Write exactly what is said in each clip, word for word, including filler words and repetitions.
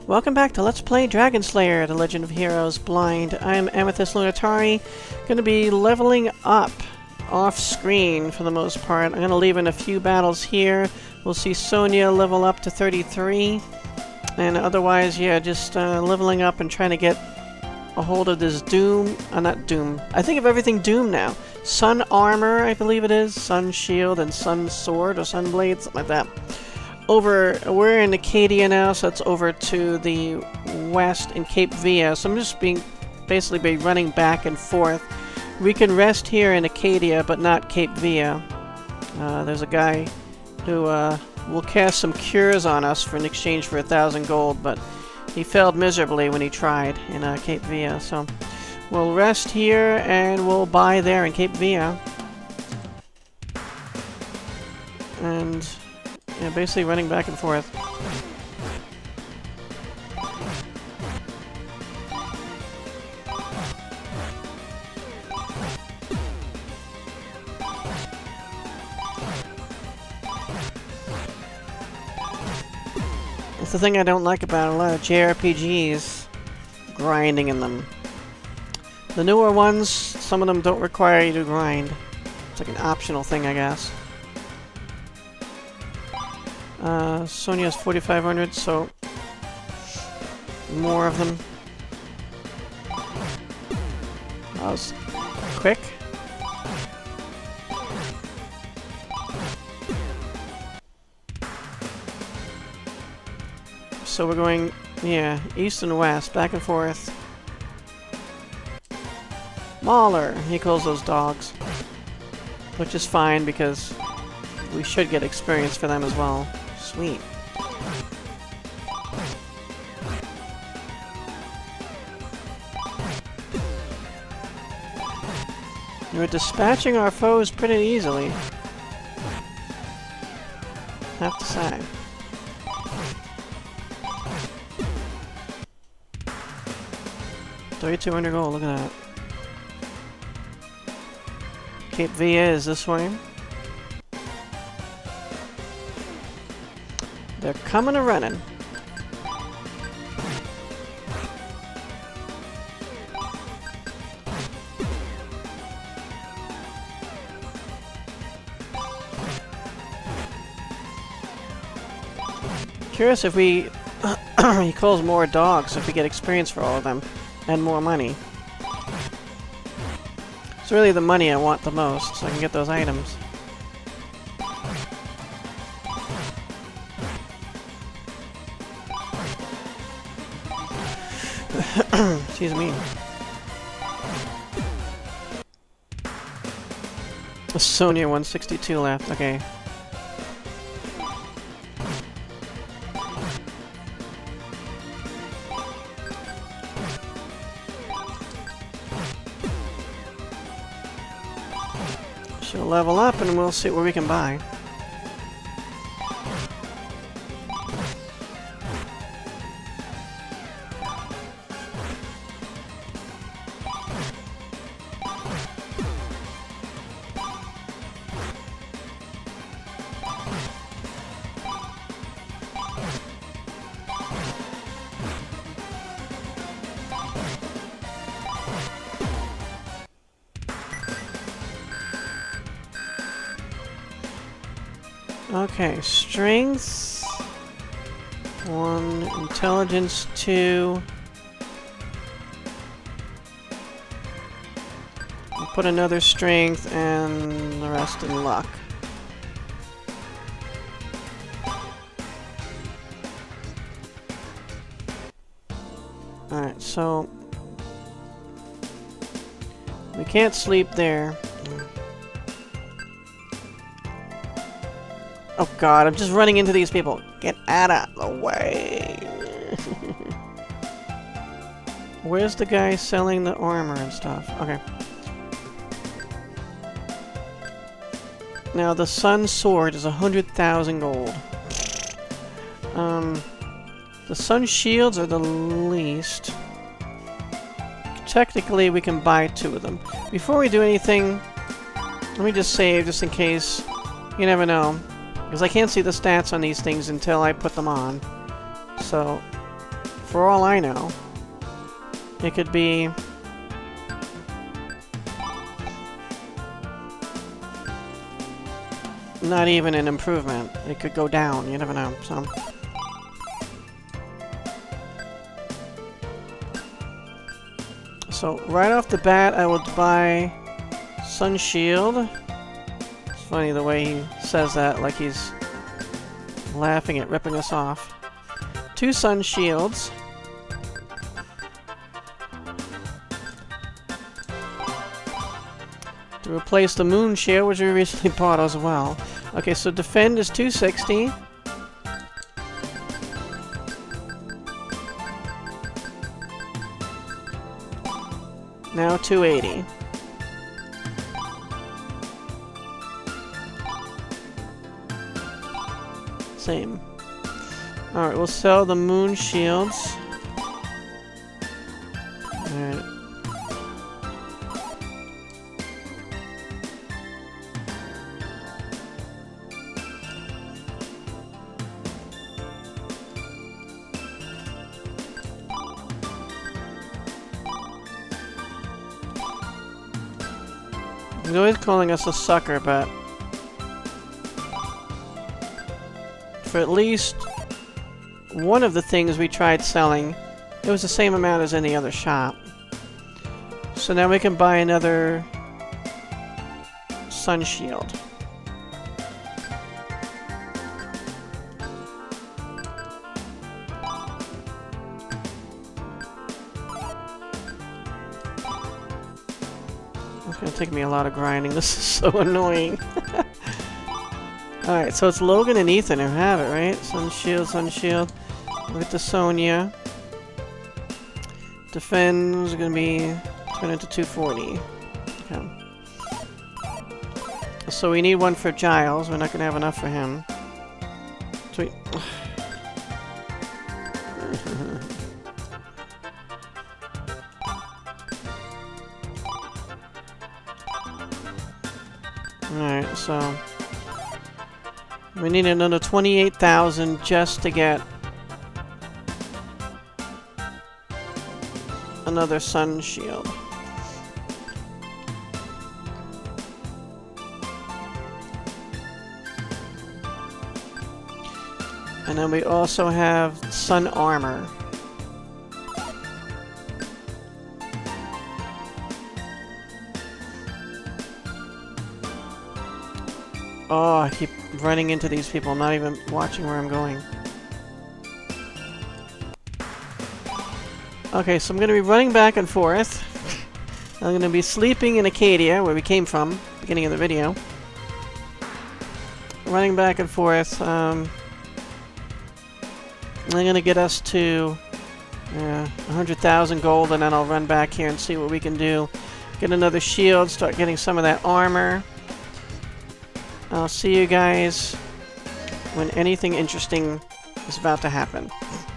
Welcome back to Let's Play Dragon Slayer, The Legend of Heroes Blind. I'm Amethyst Lunatari, going to be leveling up off-screen for the most part. I'm going to leave in a few battles here. We'll see Sonya level up to thirty-three, and otherwise, yeah, just uh, leveling up and trying to get a hold of this Doom, uh, not Doom, I think of everything Doom now. Sun Armor, I believe it is, Sun Shield and Sun Sword or Sun Blade, something like that. Over, we're in Acadia now, so it's over to the west in Cape Via. So I'm just being, basically be running back and forth. We can rest here in Acadia, but not Cape Via. Uh, there's a guy who uh, will cast some cures on us for in exchange for a thousand gold, but he failed miserably when he tried in uh, Cape Via. So we'll rest here and we'll buy there in Cape Via. And yeah, basically running back and forth. That's the thing I don't like about a lot of J R P Gs. Grinding in them. The newer ones, some of them don't require you to grind. It's like an optional thing, I guess. Uh, Sonya's forty-five hundred, so more of them. That was quick. So we're going, yeah, east and west, back and forth. Mauler, he calls those dogs. Which is fine because we should get experience for them as well. Sweet. We're dispatching our foes pretty easily, have to say. thirty-two hundred gold, look at that. Cape Via is this way. They're coming and running. Curious if we he calls more dogs if we get experience for all of them and more money. It's really the money I want the most, so I can get those items. Excuse me. Sonya one sixty-two left, okay. She'll level up and we'll see what we can buy. Okay, strength, one, intelligence, two. We'll put another strength and the rest in luck. Alright, so we can't sleep there. Oh god, I'm just running into these people. Get out of the way. Where's the guy selling the armor and stuff? Okay. Now the Sun Sword is a hundred thousand gold. Um, the Sun Shields are the least. Technically, we can buy two of them. Before we do anything, let me just save just in case. You never know. Because I can't see the stats on these things until I put them on. So, For all I know. It could be... not even an improvement. It could go down, you never know, so... So, right off the bat, I would buy Sun Shield. It's funny the way he says that, like he's laughing at ripping us off. Two Sun Shields. To replace the Moon Shield, which we recently bought as well. Okay, so Defend is two sixty. Now two eighty. Same. Alright, we'll sell the Moon Shields. Alright. He's always calling us a sucker, but for at least one of the things we tried selling, it was the same amount as any other shop. So now we can buy another Sun Shield. It's gonna take me a lot of grinding. This is so annoying. Alright, so it's Logan and Ethan who have it, right? Sun Shield, Sun Shield. With the Sonya. Defend's gonna be turned into two forty. Okay. So we need one for Giles. We're not gonna have enough for him. Sweet. Alright, so we need another twenty-eight thousand just to get another Sun Shield. And then we also have Sun Armor. Oh, I keep running into these people, not even watching where I'm going. Okay, so I'm going to be running back and forth. I'm going to be sleeping in Acadia, where we came from, beginning of the video. Running back and forth. Um, I'm going to get us to uh, one hundred thousand gold, and then I'll run back here and see what we can do. Get another shield, start getting some of that armor. I'll see you guys when anything interesting is about to happen.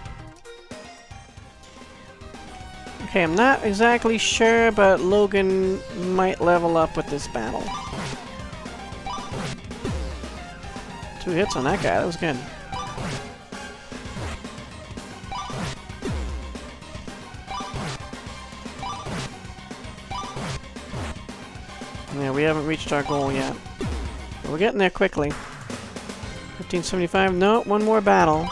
Okay, I'm not exactly sure, but Logan might level up with this battle. Two hits on that guy, that was good. Yeah, we haven't reached our goal yet. But we're getting there quickly. fifteen seventy-five, no, one more battle.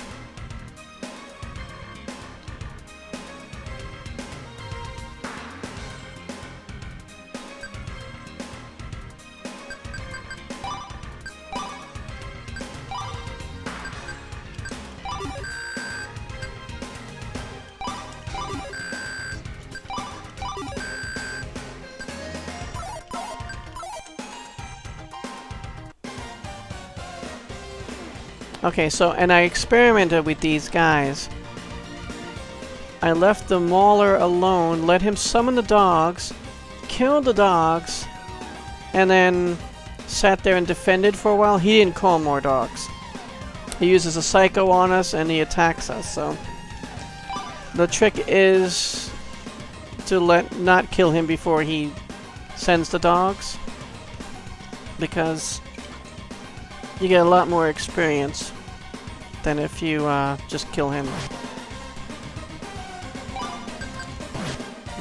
Okay, so, and I experimented with these guys. I left the Mauler alone, let him summon the dogs, killed the dogs, and then sat there and defended for a while. He didn't call more dogs. He uses a Psycho on us and he attacks us, so... The trick is to let not kill him before he sends the dogs, because you get a lot more experience than if you uh, just kill him.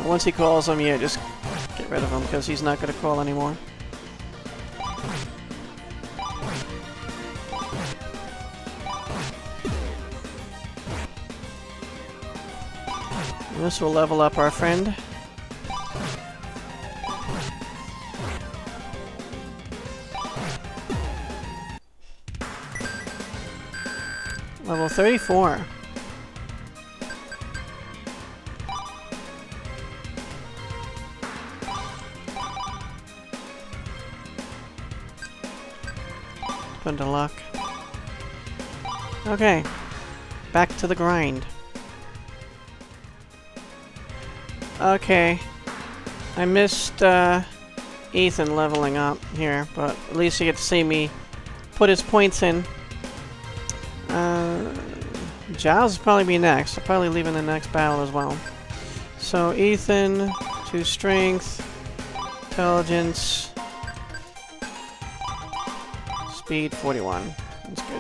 Once he calls him, yeah, just get rid of him, because he's not going to call anymore. This will level up our friend. Level thirty-four. Put to luck. Okay. Back to the grind. Okay. I missed uh, Ethan leveling up here, but at least you get to see me put his points in. Uh, Giles will probably be next. I'll probably leave in the next battle as well. So Ethan, two strength, intelligence, speed forty-one. That's good.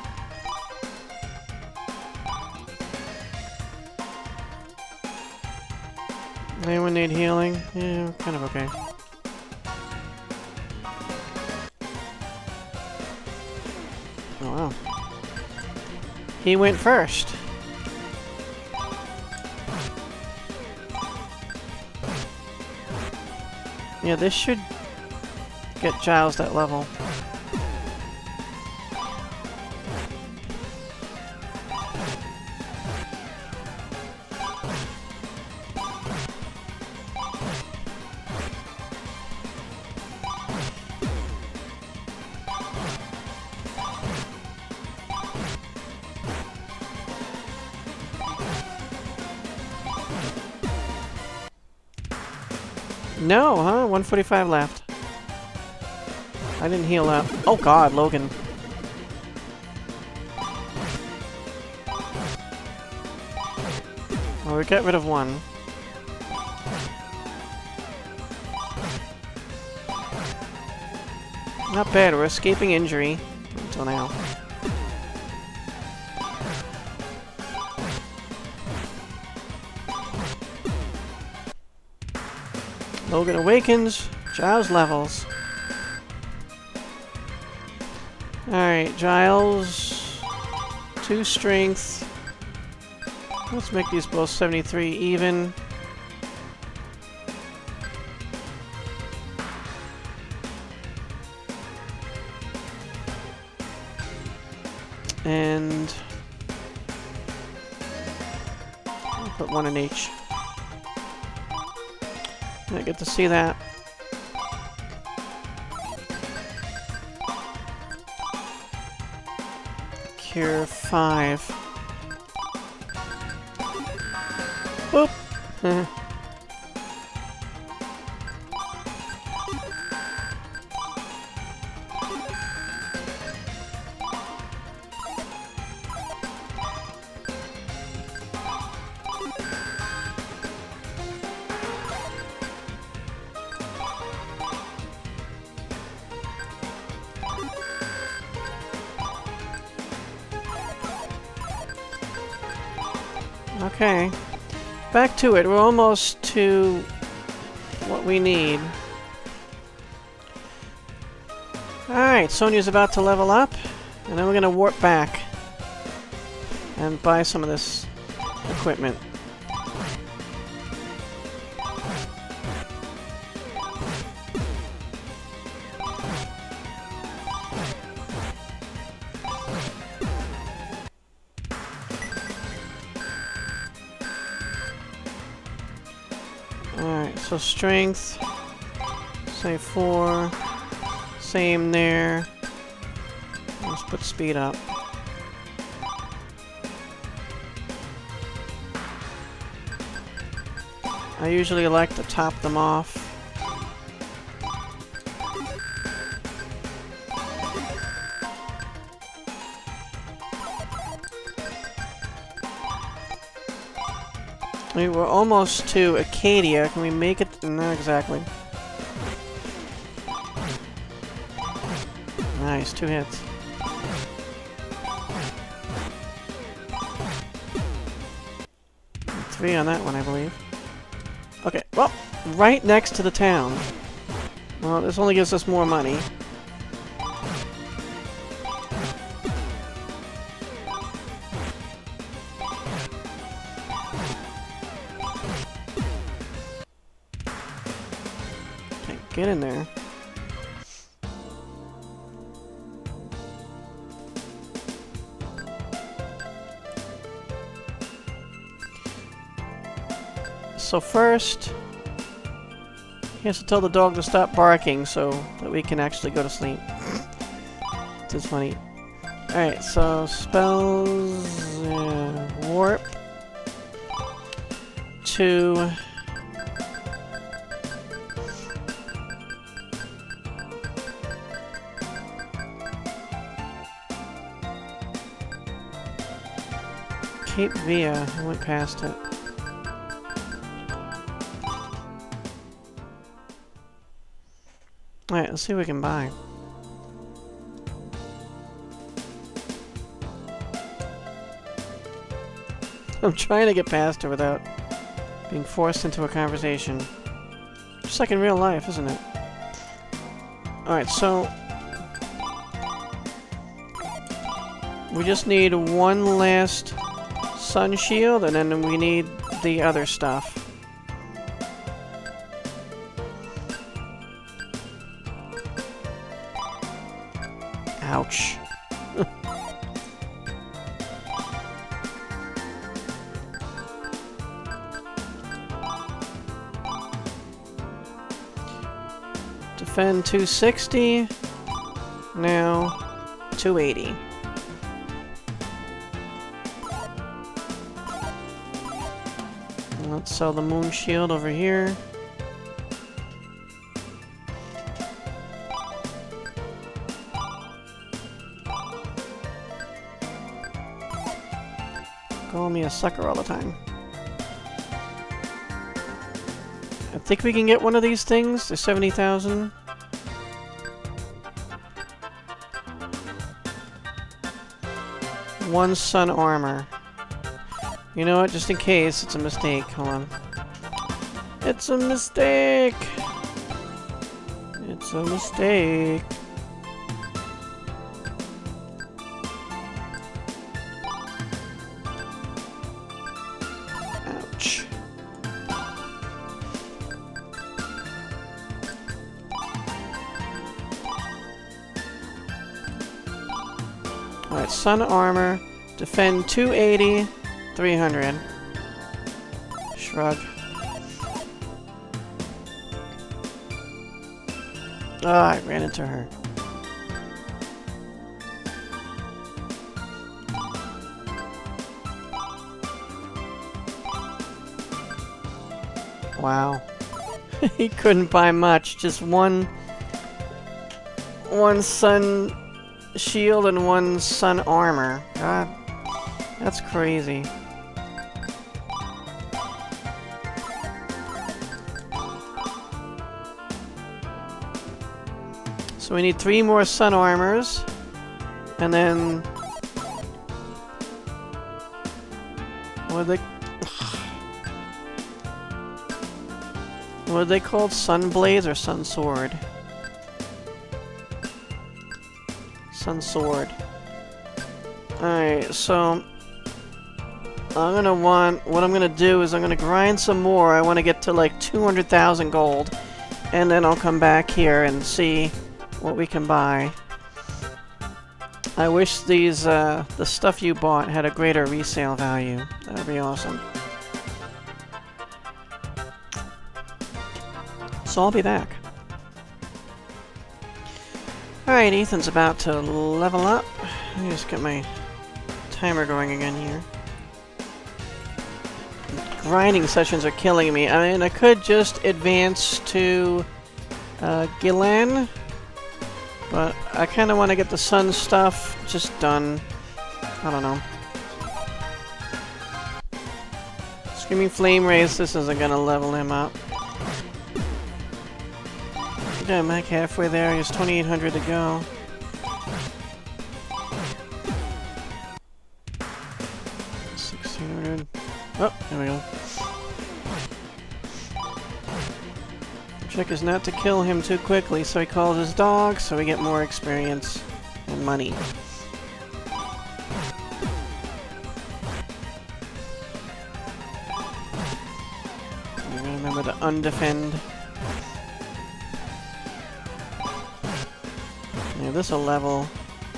Anyone need healing? Yeah, kind of okay. Oh wow. He went first. Yeah, this should get Giles that level. No, huh? one forty-five left. I didn't heal up. Oh god, Logan. Well, we got rid of one. Not bad, we're escaping injury. Until now. Logan awakens, Giles levels. Alright, Giles, two strength. Let's make these both seventy-three even. And I'll put one in each. I get to see that. Cure five. Boop. Okay, back to it. We're almost to what we need. Alright, Sonia's about to level up, and then we're going to warp back and buy some of this equipment. Alright, so strength, say four, same there. Let's put speed up. I usually like to top them off. We were almost to Acadia. Can we make it? Not exactly. Nice, two hits. Three on that one, I believe. Okay, well, right next to the town. Well, this only gives us more money. Okay, get in there. So first, he has to tell the dog to stop barking so that we can actually go to sleep. This is funny. Alright, so spells... Uh, warp to... Cape Via. I went past it. Alright, let's see what we can buy. I'm trying to get past her without being forced into a conversation. Just like in real life, isn't it? Alright, so... we just need one last sun shield, and then we need the other stuff. Ouch. Defend two sixty. Now two eighty. Let's sell the moon shield over here. Call me a sucker all the time. I think we can get one of these things. They're seventy thousand. One sun armor. You know what? Just in case it's a mistake. Hold on. It's a mistake! It's a mistake. Ouch. Alright, sun armor. Defend two eighty. three hundred. Shrug. Oh, I ran into her. Wow. He couldn't buy much. Just one... One sun shield and one sun armor. God. That's crazy. So we need three more sun armors, and then what are they? What are they called? Sun blades or sun sword? Sun sword. Alright, so I'm gonna want, what I'm gonna do is I'm gonna grind some more. I want to get to like two hundred thousand gold, and then I'll come back here and see what we can buy. I wish these, uh, the stuff you bought had a greater resale value. That would be awesome. So I'll be back. Alright, Ethan's about to level up. Let me just get my timer going again here. Grinding sessions are killing me. I mean, I could just advance to uh, Gillan, but I kind of want to get the sun stuff just done. I don't know. Screaming Flame Race, this isn't going to level him up. Yeah, I'm like halfway there. There's twenty-eight hundred to go. sixteen hundred. Oh, there we go. Trick is not to kill him too quickly, so he calls his dog, so we get more experience and money. Remember to undefend. Yeah, this'll level.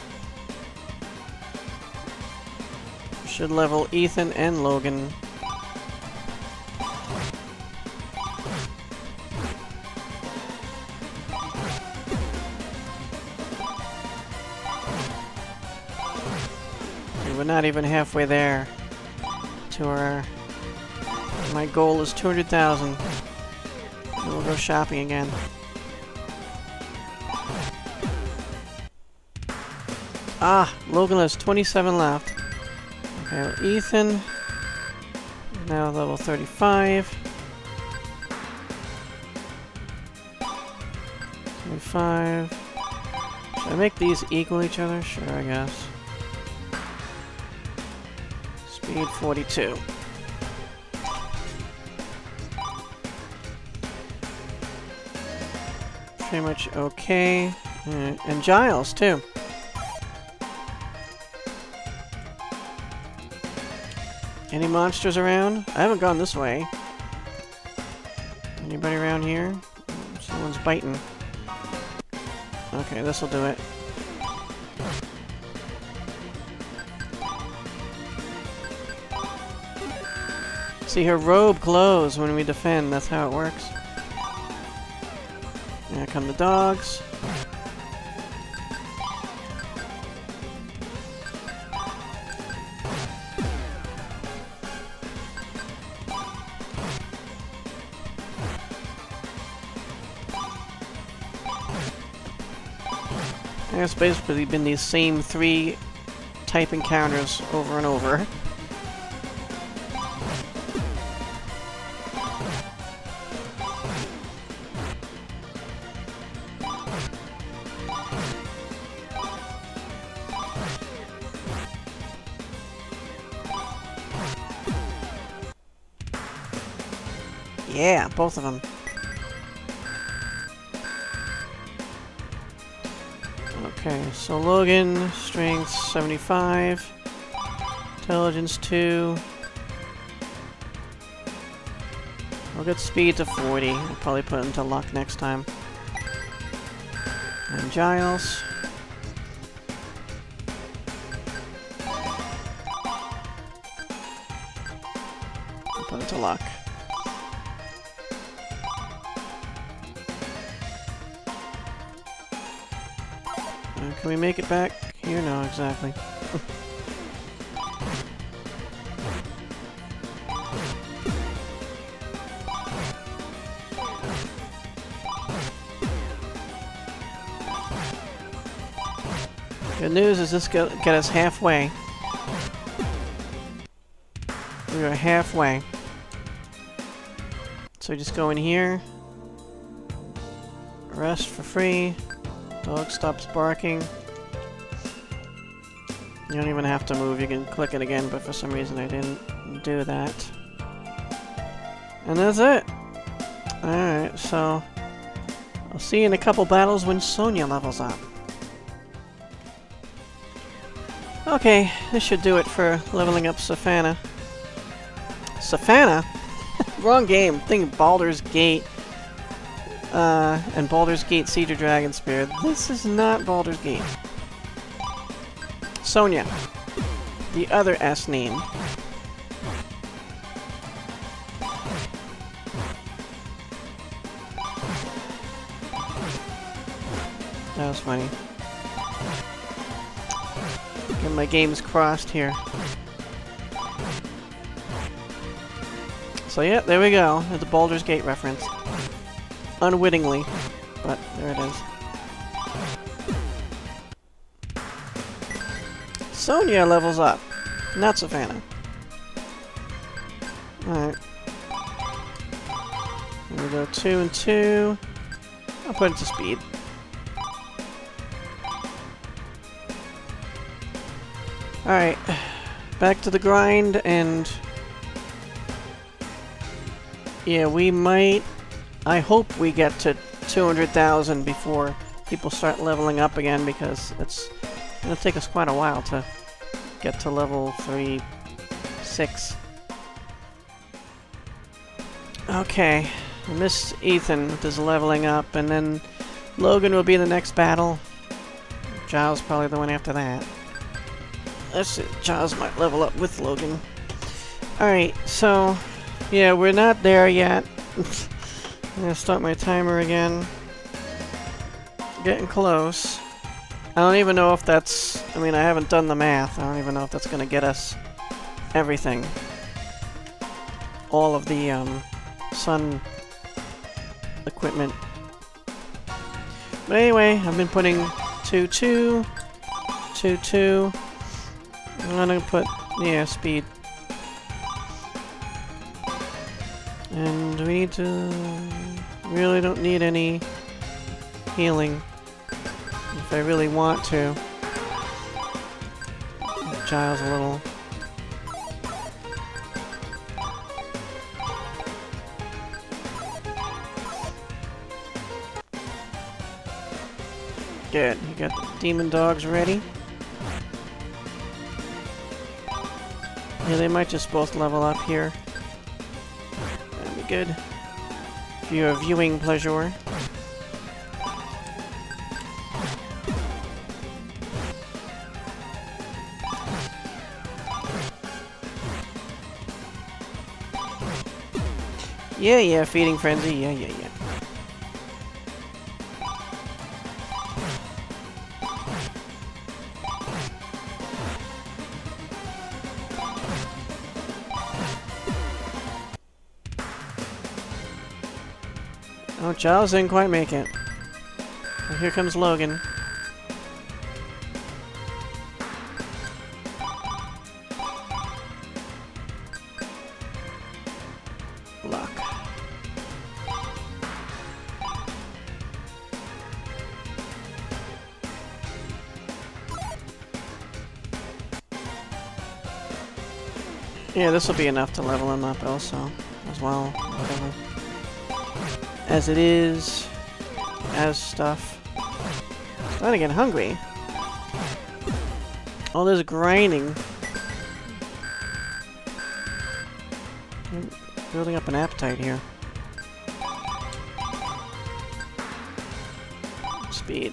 Should level Ethan and Logan. We're not even halfway there to our... My goal is two hundred thousand. We'll go shopping again. Ah! Logan has twenty-seven left. Okay, well, Ethan... now level thirty-five. twenty-five. Should I make these equal each other? Sure, I guess. Speed forty-two. Pretty much okay. Uh, and Giles, too. Any monsters around? I haven't gone this way. Anybody around here? Someone's biting. Okay, this'll do it. See, her robe glows when we defend. That's how it works. Here come the dogs. And it's basically been these same three type encounters over and over. Yeah, both of them. Okay, so Logan, strength seventy-five, intelligence two. We'll get speed to forty. I'll probably put him to luck next time. And Giles. I'll put him to luck. Can we make it back here? No, exactly. Good news is this get, get us halfway. We are halfway. So just go in here. Rest for free. Dog stops barking. You don't even have to move, you can click it again, but for some reason I didn't do that. And that's it! Alright, so... I'll see you in a couple battles when Sonia levels up. Okay, this should do it for leveling up Savannah. Savannah? Wrong game. Think Baldur's Gate. Uh, and Baldur's Gate Siege of Dragonspear. This is not Baldur's Gate. Sonia. The other S name. That was funny. Get my games crossed here. So yeah, there we go. It's a Baldur's Gate reference. Unwittingly, but there it is. Sonia levels up, not Savannah. Alright. Here we go, two and two. I'll put it to speed. Alright, back to the grind, and... yeah, we might... I hope we get to two hundred thousand before people start leveling up again, because it's going to take us quite a while to get to level three, six. Okay, I missed Ethan with his leveling up, and then Logan will be the next battle. Giles probably the one after that. Let's see, Giles might level up with Logan. Alright, so, yeah, we're not there yet. I'm gonna start my timer again. Getting close. I don't even know if that's... I mean, I haven't done the math. I don't even know if that's gonna get us everything. All of the, um, sun equipment. But anyway, I've been putting two, two, two, two. I'm gonna put, yeah, speed. And we need to... really don't need any healing. If I really want to. Giles a little. Good. You got the demon dogs ready. Yeah, they might just both level up here. That'd be good. For your viewing pleasure. Yeah, yeah, feeding frenzy. Yeah, yeah, yeah. Oh, Giles didn't quite make it. Well, here comes Logan. Luck. Yeah, this will be enough to level him up also, as well. Whatever. As it is, as stuff. Starting to get hungry. All this grinding. I'm building up an appetite here. Speed.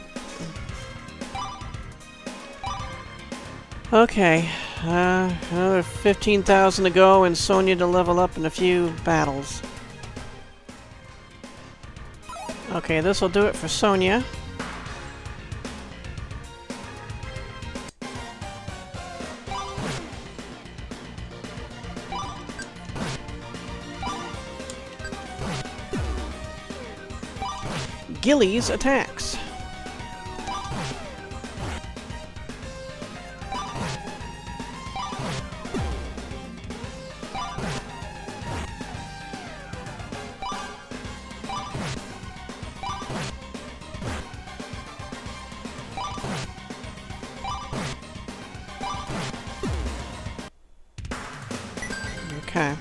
Okay, uh, another fifteen thousand to go and Sonya to level up in a few battles. Okay, this will do it for Sonya. Gillies attacks. Okay.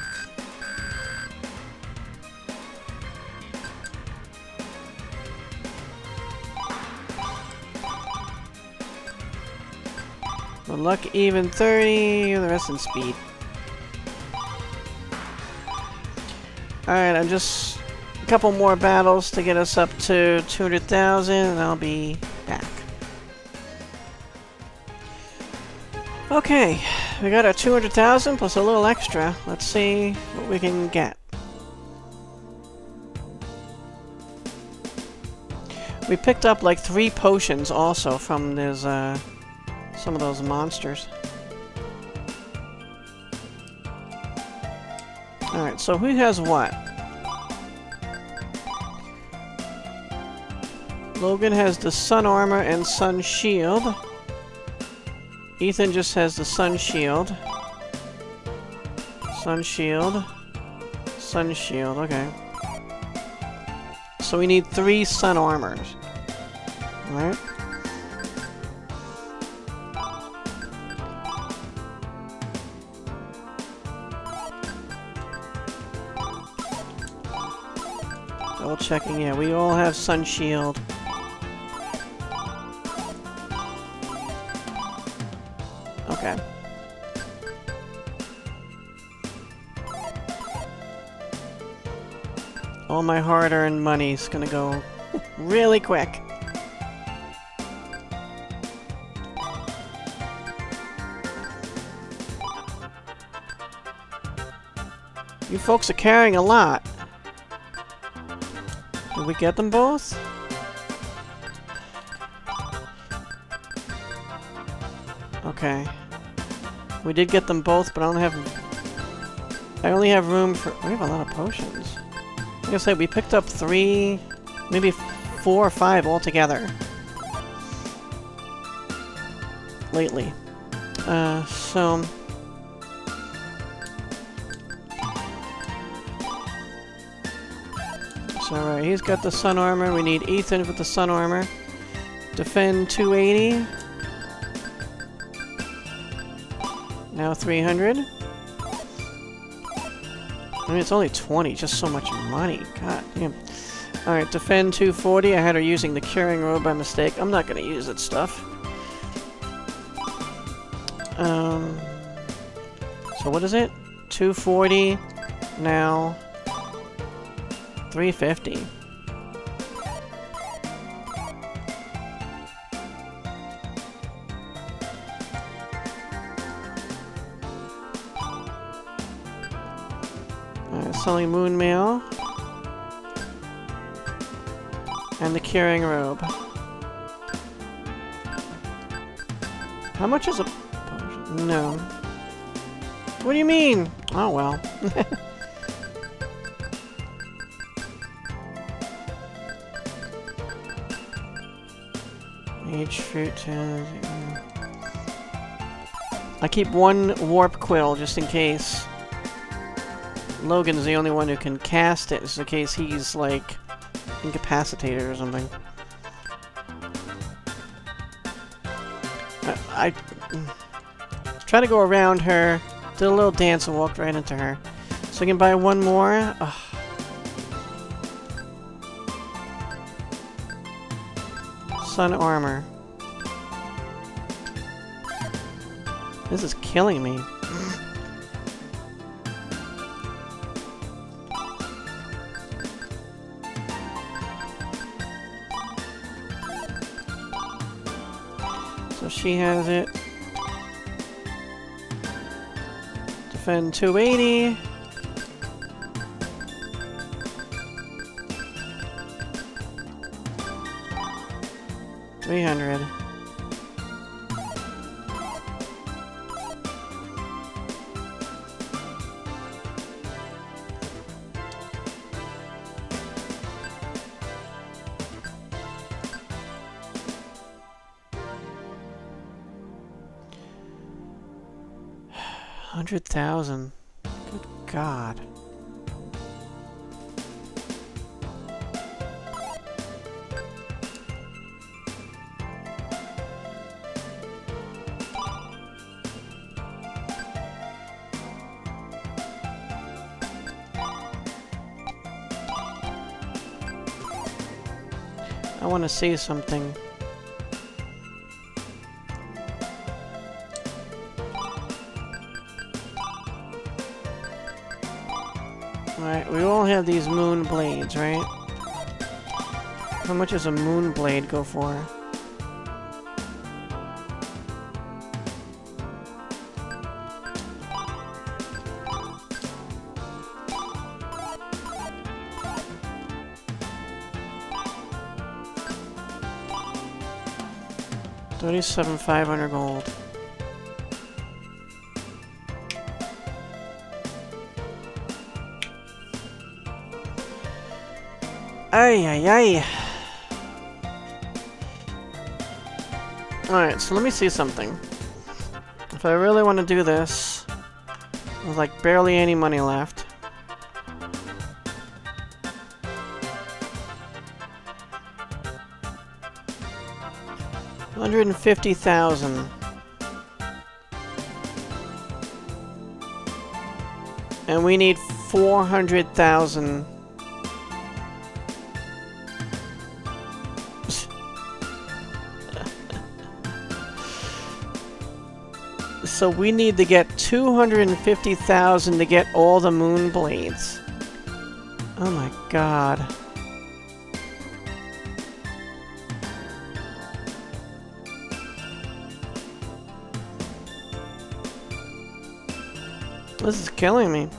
The luck even thirty, the rest in speed. Alright, I'm just a couple more battles to get us up to two hundred thousand and I'll be back. Okay, we got our two hundred thousand plus a little extra. Let's see what we can get. We picked up like three potions also from those, uh, some of those monsters. Alright, so who has what? Logan has the sun armor and sun shield. Ethan just has the sun shield. Sun shield. Sun shield, okay. So we need three sun armors. Alright. Double checking, yeah, we all have sun shield. Okay. All my hard-earned money's gonna go really quick. You folks are carrying a lot. Did we get them both? Okay. We did get them both, but I don't have... I only have room for... We have a lot of potions. Like I said, we picked up three... Maybe four or five altogether. Lately. Uh, so... Alright, he's got the sun armor. We need Ethan with the sun armor. Defend two eighty. Now three hundred. I mean, it's only twenty. Just so much money. God damn. Alright, defend two forty. I had her using the curing robe by mistake. I'm not going to use that stuff. Um. So what is it? two forty. Now... three fifty. Alright, selling moon mail. And the curing robe. How much is a potion? No. What do you mean? Oh well. Each fruit has... I keep one warp quill just in case. Logan's the only one who can cast it, just in case he's like incapacitated or something. I, I try to go around her, did a little dance and walked right into her. So I can buy one more. Ugh. Sun armor. This is killing me. So she has it. Defend two eighty. three hundred. Hundred thousand. Good God. I want to see something. Alright, we all have these moon blades, right? How much does a moon blade go for? Thirty-seven five hundred gold. Ay, ay, ay. Alright, so let me see something. If I really want to do this, there's like barely any money left. one hundred fifty thousand. And we need four hundred thousand. So we need to get two hundred fifty thousand to get all the moon blades. Oh my god. This is killing me.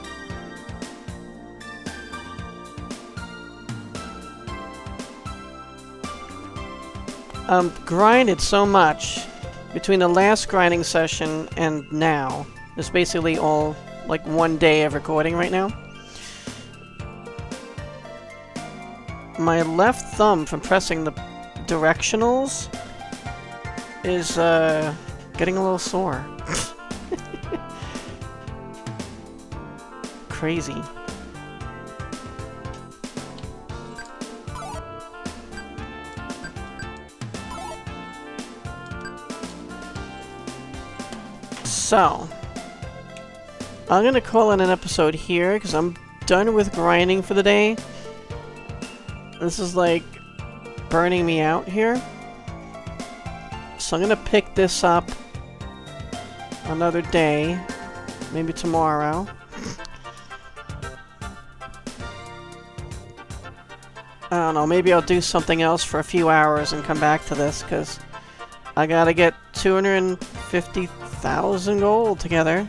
Um, grinded so much between the last grinding session and now. It's basically all like one day of recording right now. My left thumb from pressing the directionals is uh, getting a little sore. Crazy. So, I'm gonna call it an episode here because I'm done with grinding for the day. This is like burning me out here. So I'm gonna pick this up another day, maybe tomorrow. I don't know, maybe I'll do something else for a few hours and come back to this, because I gotta get two hundred fifty thousand gold together.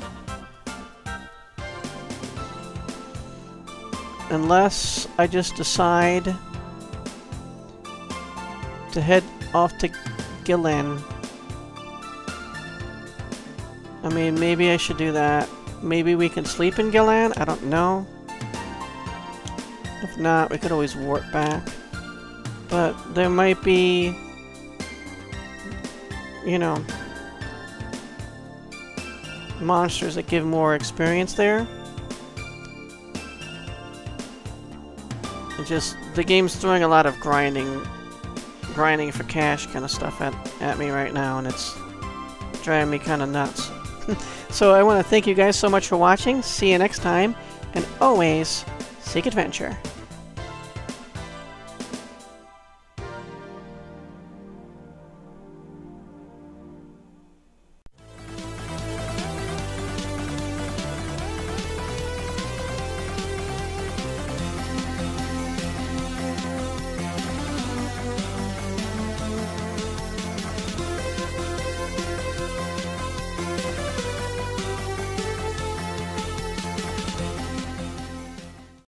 Unless I just decide to head off to Gillen. I mean, maybe I should do that. Maybe we can sleep in Gillen? I don't know. If not, we could always warp back. But there might be, you know, monsters that give more experience there. It just, the game's throwing a lot of grinding, grinding for cash kind of stuff at, at me right now, and it's driving me kind of nuts. So I want to thank you guys so much for watching. See you next time, and always seek adventure.